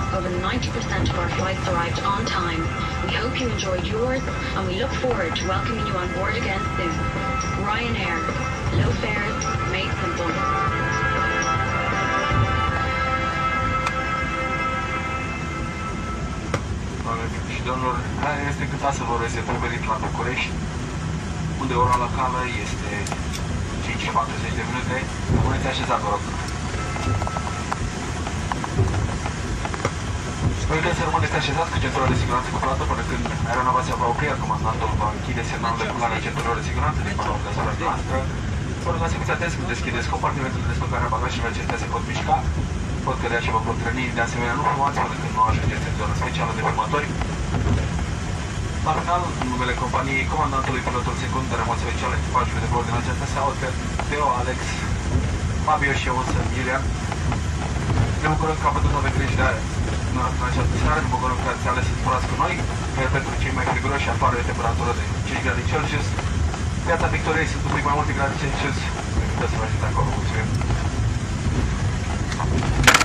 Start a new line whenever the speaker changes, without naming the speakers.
over 90% of our flights arrived on time. We hope you enjoyed yours, and we look forward to welcoming you on board again soon. Ryanair. Low fares, made simple.
Și domnilor, care este câta să vă revenit la București, unde ora locală este 5:40 de minute. Rămâneți așezat, vă rog. Sper că să rămâneți așezat cu centura de siguranță cuplată până când aeronava se va opri, iar comandantul va închide semnalul de culare a centurilor de siguranță din până la cazarea noastră. Vă rog să fiți atenți când deschideți compartimentul de descărcare a bagajelor, acestea se pot mișca, pot cădea și vă pot răni. De asemenea, nu fumați până când nu ajungeți în zona specială de fumători. La final, în numele companiei, comandantului, pilotul secund de remot special, echipajului de bord din această seară, Teo, Alex, Fabio și eu însă, Iulian. Ne bucurăm că am putut o vegriji de în această seară, ne bucurăm că ați ales să zburați cu noi, iar pentru cei mai friguroși afară de temperatură de 5 grade Celsius. Piața Victoriei sunt un pic mai multe grade Celsius, ne invităm să vă ajute acolo, mulțumim!